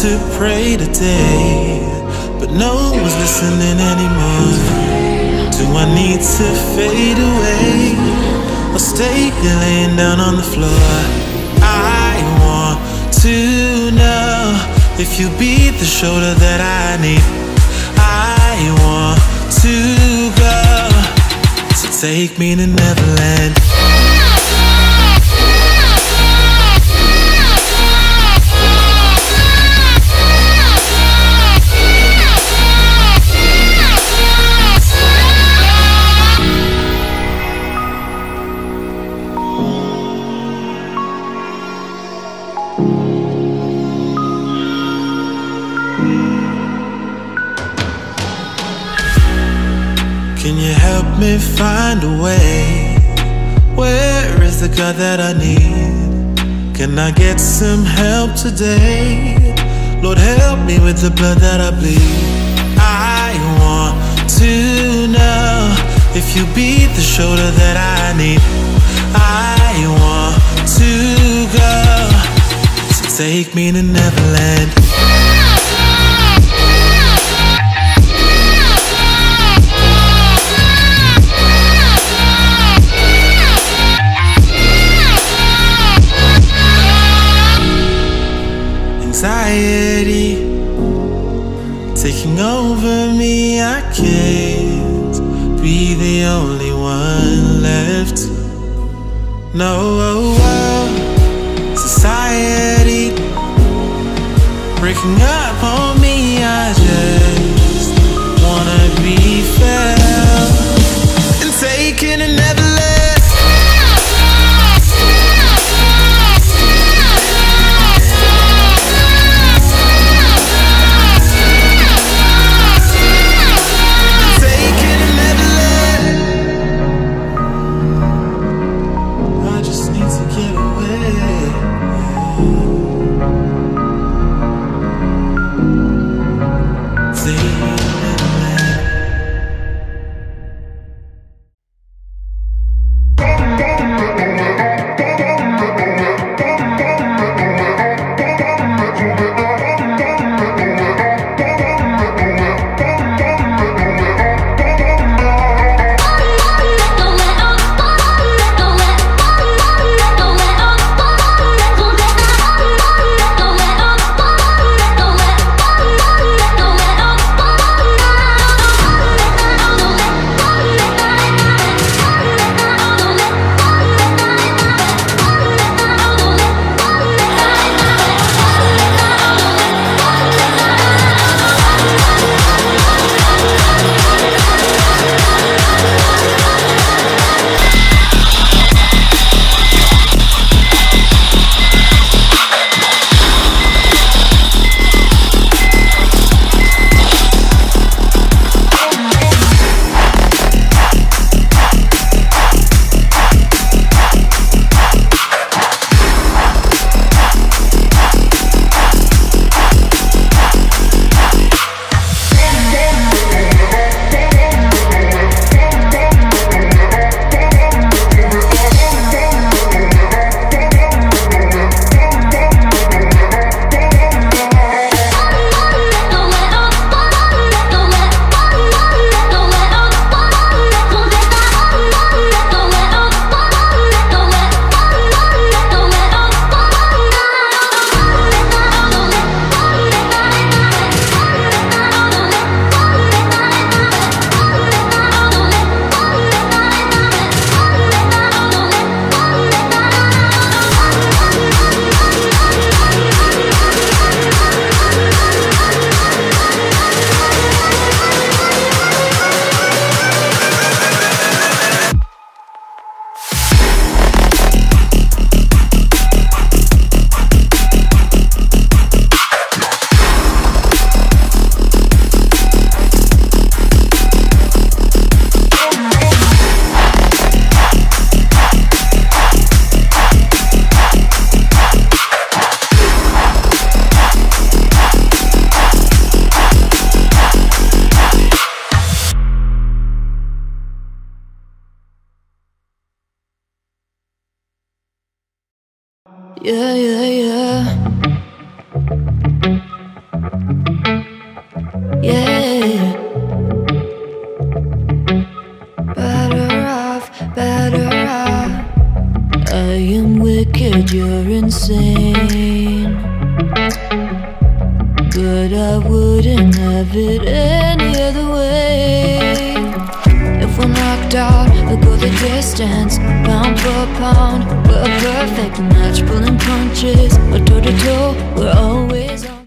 to pray today, but no one's listening anymore. Do I need to fade away or stay here laying down on the floor? I want to know if you'll be the shoulder that I need. I want to go, so take me to Neverland. Can you help me find a way? Where is the God that I need? Can I get some help today? Lord, help me with the blood that I bleed. I want to know if you be the shoulder that I need. I want to go, so take me to Neverland. Anxiety taking over me, I can't be the only one left. No, society breaking up on me, I just wanna be felt and taken to Neverland. Yeah, yeah, yeah. Better off. I am wicked, you're insane, but I wouldn't have it any other way. If we're knocked out, we'll go the distance, pound for pound. We're a perfect match, pulling punches, but toe to toe, we're always on.